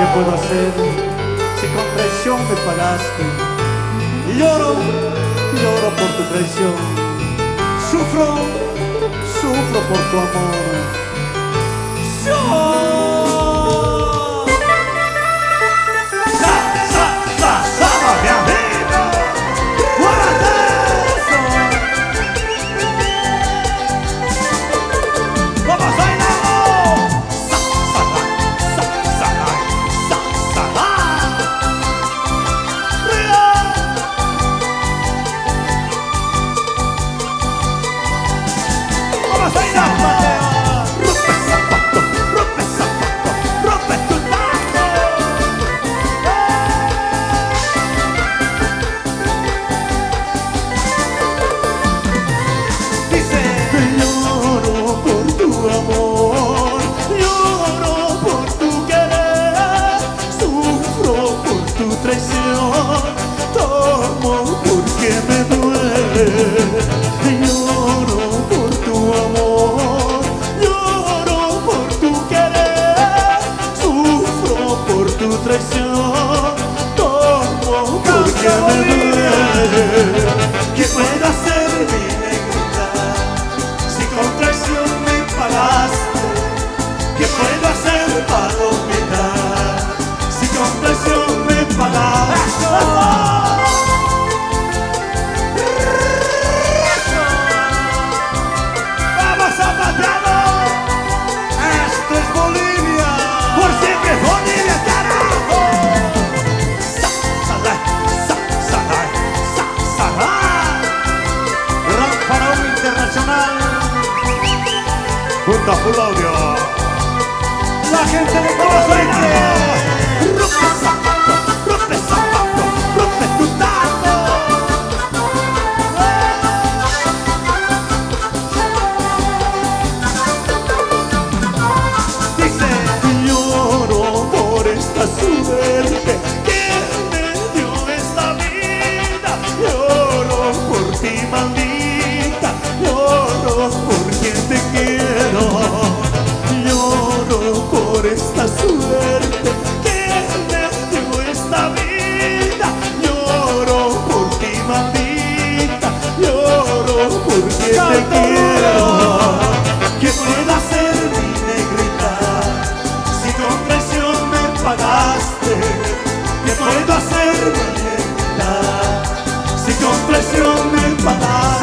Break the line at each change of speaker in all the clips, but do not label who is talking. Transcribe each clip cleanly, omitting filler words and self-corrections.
puedo hacer si con traición me pagaste? Lloro, lloro por tu traición. Sufro, sufro por tu amor.
Tomo porque me duele, lloro por tu amor, lloro por tu querer, sufro por tu traición, tomo porque me duele. ¿Qué puedo hacer, mi negrita, si con traición me pagaste? ¿Qué puedo hacer para olvidar si con traición me pagaste?
Junto a Full Audio,
la gente de Colombia. Rompe zapato, rompe zapato, rompe tu taco. Dice, lloro por esta suerte que me dio esta vida. Lloro por ti, maldita, lloro por quien te quiero. Lloro por esta suerte que me dio esta vida. Lloro por ti, maldita, lloro porque te quiero. ¿Qué puedo hacer, mi negrita, si con traición me pagaste? ¿Qué puedo hacer, mi negrita, si con traición me pagaste?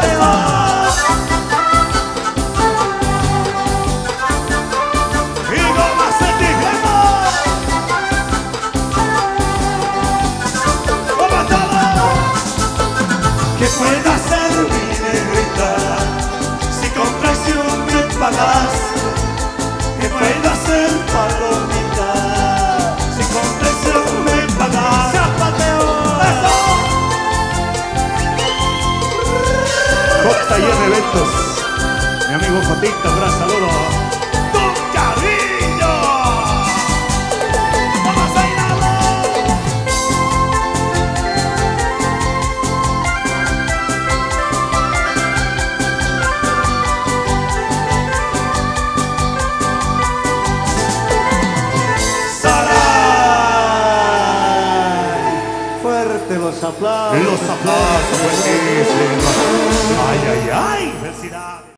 ¿Qué puedo hacer, mi negrita, si con traición me pagaste? ¿Qué puedo hacer, palomita, si con traición me pagaste?
Costa y Eventos, mi amigo Jotito, un gran saludo.
¡Con cariño! ¡Vamos a bailarlo!
Los aplausos.
Los aplausos, buenísimos. Ay, ay, ay. Felicidades.